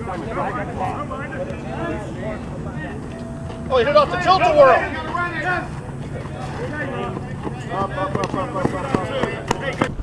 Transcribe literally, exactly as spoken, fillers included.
Oh, he hit off the tilt-a-whirl. Up, up, up, up, up, up, up.